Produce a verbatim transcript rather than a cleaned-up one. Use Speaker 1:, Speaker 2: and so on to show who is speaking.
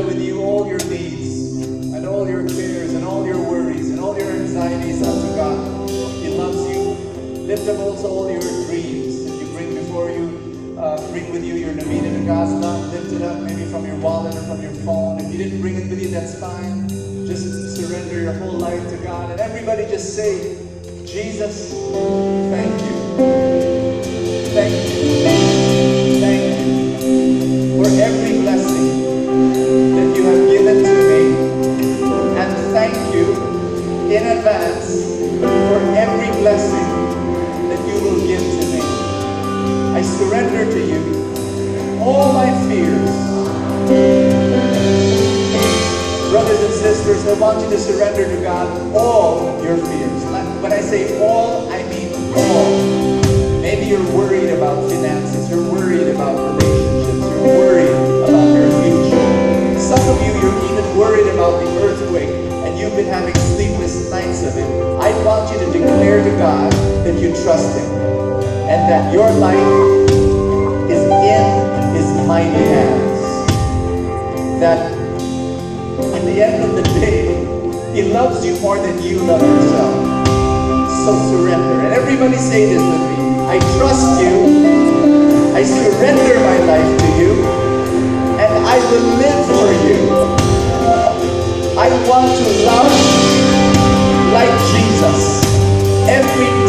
Speaker 1: with you all your needs and all your cares and all your worries and all your anxieties unto God. He loves you. Lift up also all your dreams that you bring before you. Uh, bring with you your Novena to God's love. Lift it up maybe from your wallet or from your phone. If you didn't bring it with you, that's fine. Just surrender your whole life to God. And everybody just say, Jesus, thank you. Thank you. Thank you for every blessing that you have given to me. And thank you in advance for every blessing that you will give to me. I surrender to you all my fears. Brothers and sisters, I want you to surrender to God all your fears. When I say all, I mean all. Maybe you're worried about finances, you're worried about relationships, you're worried about your future. Some of you, you're even worried about the earthquake, and you've been having sleepless nights of it. I want you to declare to God that you trust Him, and that your life is in His mighty hands. That at the end of the day, He loves you more than you love yourself. So surrender. And everybody say this with me. I trust you. I surrender my life to you. And I will live for you. I want to love like Jesus every